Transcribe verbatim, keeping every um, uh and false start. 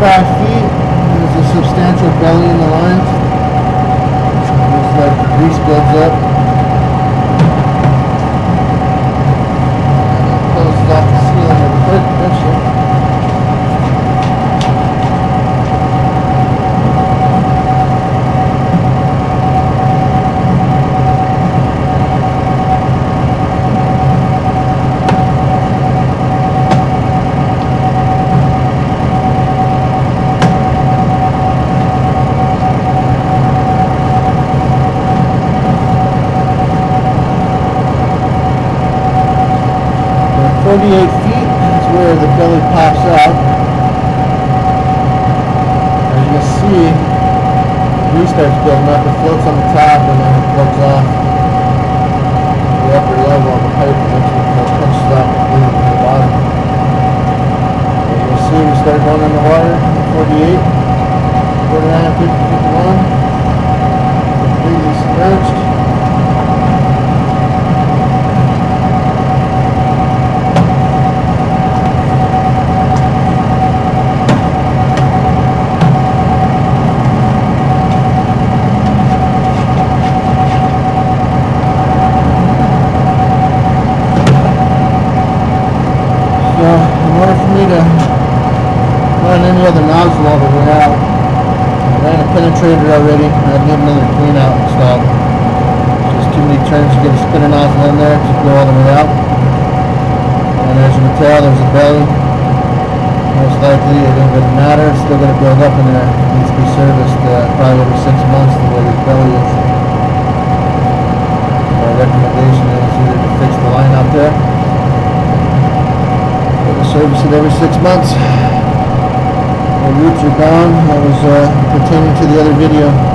forty-five feet. There's a substantial belly in the lines. Looks like the grease builds up. Closes off the ceiling of the hood eventually. forty-eight feet is where the belly pops out. As you can see, grease starts building up. It floats on the top and then it floats off the upper level of the pipe eventually pushes off the clean to the bottom. As you can see, we start going in the water, forty-eight, forty-nine, fifty, fifty-one, completely submerged. In order for me to run any other nozzle all the way out, I ran a penetrator already. I need another clean out installed. Just too many turns to get a spinner nozzle in there to go all the way out. And as you can tell, there's a belly. Most likely it ain't going to matter. It's still going to build up in there. It needs to be serviced uh, probably every six months the way this belly is. My recommendation is either to fix the line out there, service it every six months. The roots are gone. That was uh, pertaining to the other video.